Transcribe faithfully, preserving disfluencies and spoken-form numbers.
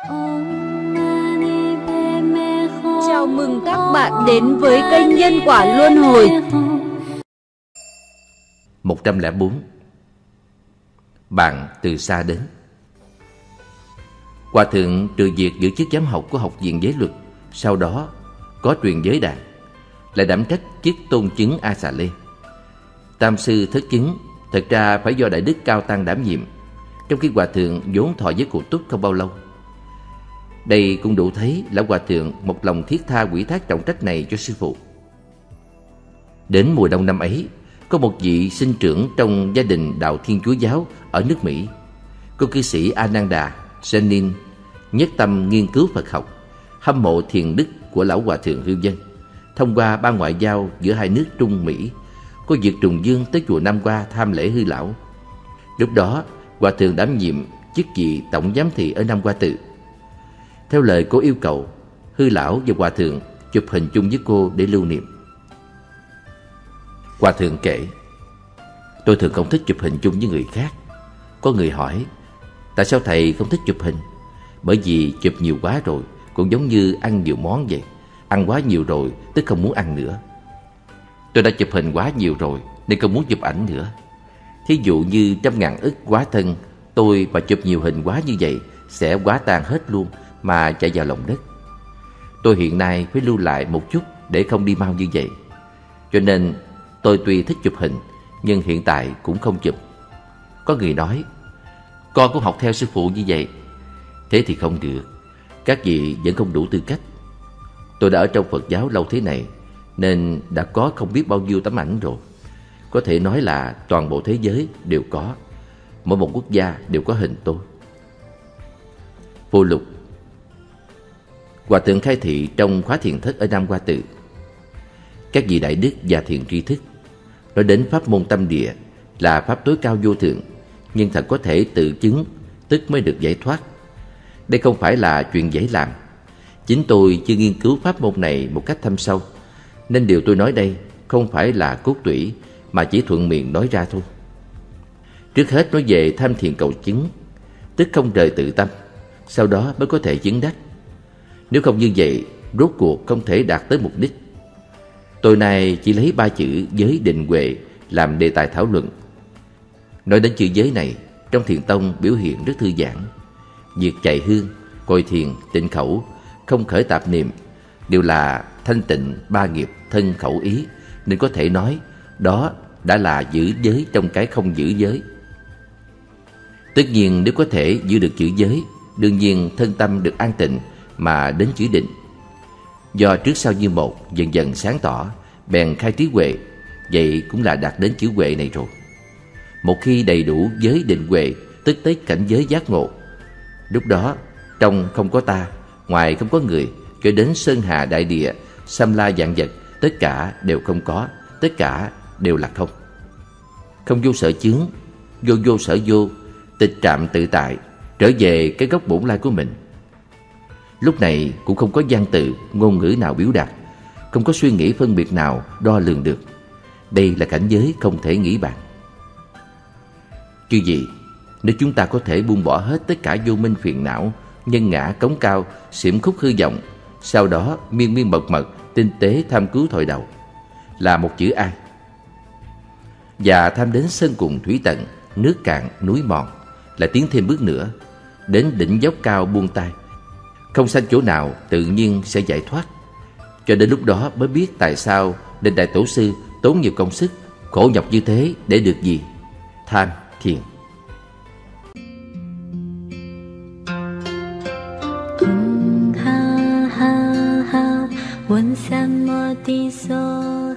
Chào mừng các bạn đến với kênh Nhân Quả Luân Hồi. một trăm lẻ bốn. Bạn từ xa đến. Hòa thượng trừ việc giữ chức giám học của học viện giới luật, sau đó có truyền giới đàn, lại đảm trách chức tôn chứng A Xà Lê. Tam sư thất chứng thật ra phải do Đại Đức Cao Tăng đảm nhiệm, trong khi Hòa thượng vốn thọ giới cụ túc không bao lâu. Đây cũng đủ thấy lão Hòa thượng một lòng thiết tha ủy thác trọng trách này cho sư phụ. Đến mùa đông năm ấy, có một vị sinh trưởng trong gia đình đạo Thiên Chúa giáo ở nước Mỹ. Cô cư sĩ Ananda Senin nhất tâm nghiên cứu Phật học, hâm mộ thiền đức của lão Hòa thượng Hưu Dân. Thông qua ban ngoại giao giữa hai nước Trung Mỹ, cô vượt trùng dương tới chùa Nam Hoa tham lễ Hư lão. Lúc đó, Hòa thượng đảm nhiệm chức vị tổng giám thị ở Nam Hoa Tự. Theo lời cô yêu cầu, Hư lão và Hòa thượng chụp hình chung với cô để lưu niệm. Hòa thượng kể: "Tôi thường không thích chụp hình chung với người khác. Có người hỏi, tại sao thầy không thích chụp hình? Bởi vì chụp nhiều quá rồi cũng giống như ăn nhiều món vậy. Ăn quá nhiều rồi tức không muốn ăn nữa. Tôi đã chụp hình quá nhiều rồi nên không muốn chụp ảnh nữa. Thí dụ như trăm ngàn ức quá thân, tôi mà chụp nhiều hình quá như vậy sẽ quá tan hết luôn mà chạy vào lòng đất. Tôi hiện nay phải lưu lại một chút để không đi mau như vậy. Cho nên tôi tuy thích chụp hình nhưng hiện tại cũng không chụp." Có người nói: "Con cũng học theo sư phụ như vậy." Thế thì không được, các vị vẫn không đủ tư cách. Tôi đã ở trong Phật giáo lâu thế này nên đã có không biết bao nhiêu tấm ảnh rồi. Có thể nói là toàn bộ thế giới đều có, mỗi một quốc gia đều có hình tôi. Vô lục. Hòa thượng khai thị trong khóa thiền thất ở Nam Hoa Tự: "Các vị đại đức và thiền tri thức nói đến pháp môn tâm địa là pháp tối cao vô thượng, nhưng thật có thể tự chứng tức mới được giải thoát. Đây không phải là chuyện dễ làm. Chính tôi chưa nghiên cứu pháp môn này một cách thâm sâu, nên điều tôi nói đây không phải là cốt tủy mà chỉ thuận miệng nói ra thôi. Trước hết nói về tham thiền cầu chứng, tức không rời tự tâm, sau đó mới có thể chứng đắc. Nếu không như vậy, rốt cuộc không thể đạt tới mục đích. Tôi này chỉ lấy ba chữ giới định huệ làm đề tài thảo luận. Nói đến chữ giới này, trong thiền tông biểu hiện rất thư giãn. Việc chạy hương, coi thiền, tịnh khẩu, không khởi tạp niệm đều là thanh tịnh ba nghiệp thân khẩu ý, nên có thể nói đó đã là giữ giới trong cái không giữ giới. Tất nhiên nếu có thể giữ được chữ giới, đương nhiên thân tâm được an tịnh mà đến chữ định. Do trước sau như một, dần dần sáng tỏ, bèn khai trí huệ, vậy cũng là đạt đến chữ huệ này rồi. Một khi đầy đủ giới định huệ, tức tới cảnh giới giác ngộ. Lúc đó, trong không có ta, ngoài không có người, cho đến sơn hà đại địa, xâm la vạn vật, tất cả đều không có, tất cả đều là không. Không vô sở chướng, vô vô sở vô, tịch trạm tự tại, trở về cái gốc bổn lai của mình. Lúc này cũng không có văn tự, ngôn ngữ nào biểu đạt, không có suy nghĩ phân biệt nào đo lường được. Đây là cảnh giới không thể nghĩ bàn. Chứ gì, nếu chúng ta có thể buông bỏ hết tất cả vô minh phiền não, nhân ngã cống cao, xiểm khúc hư vọng, sau đó miên miên mật mật, tinh tế tham cứu thổi đầu, là một chữ ai. Và tham đến sơn cùng thủy tận, nước cạn núi mòn, là tiến thêm bước nữa, đến đỉnh dốc cao buông tay, không sanh chỗ nào tự nhiên sẽ giải thoát. Cho đến lúc đó mới biết tại sao Đền Đại Tổ sư tốn nhiều công sức, khổ nhọc như thế để được gì? Tham thiền. ha ha ha, 问三摩地所